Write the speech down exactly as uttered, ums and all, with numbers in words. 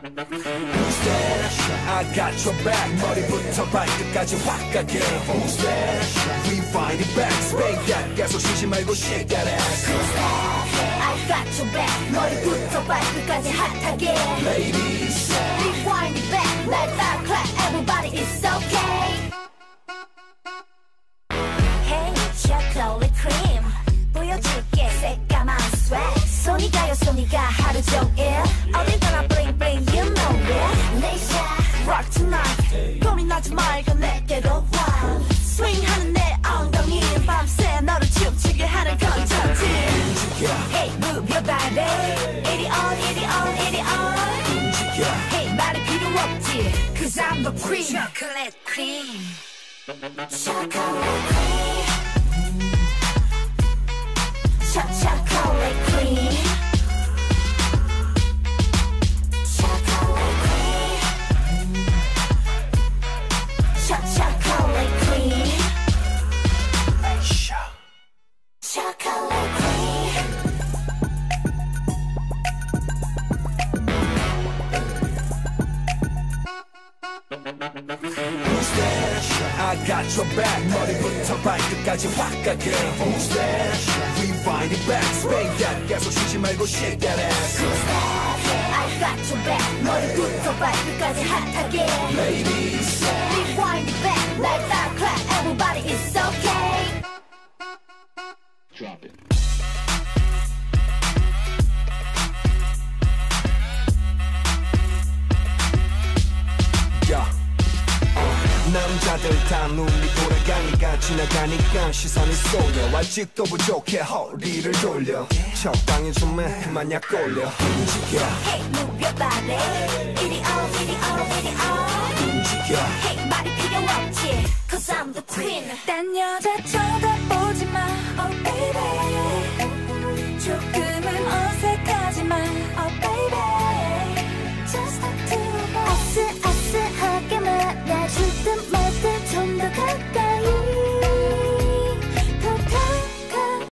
Who's that? I got your back. 머리부터 발끝까지 확 가게. Who's that? Rewind it back. Spank that. 계속 쉬지 말고 shake that ass. Who's that? I got your back. 머리부터 발끝까지 핫하게. Ladies, rewind it back. Let that clap. Everybody, it's okay. Hey, chocolate cream. 보여줄게 새까만 swag. 손이 가요 손이 가 하루 종일. 어딜 가나 bling bling you know it. 내 shot rock tonight. 고민하지 말고 내게로 와. swing하는 내 엉덩이 밤새 너를 춤추게 하는 컨텐츠. Hey move your body. 이리 on 이리 on 이리 on. Hey 말이 필요 없지. Cause I'm the queen. Chocolate cream. Chocolate cream. Chocolate cream. Chocolate cream. Chocolate cream. Chocolate cream. who's that? I got your back. 머리부터 발끝까지 확 가게. Who's that? Rewind it back. Spank that. 계속 쉬지 말고 shake that ass. Who's that? I got your back. 머리부터 발끝까지 핫하게. Ladies, rewind it back. Let that clap. Everybody, it's okay. Drop it. yeah. 남자들 다 눈이 돌아가니까 지나가니까 시선이 쏠려. 아직도 부족해 허리를 돌려. 적당히 좀 해 그만 약 올려. 움직여 Hey move your body. 이리 on 이리 on 이리 on. 움직여 Hey 말이 필요 없지. Cause I'm the queen. 딴 여자 좀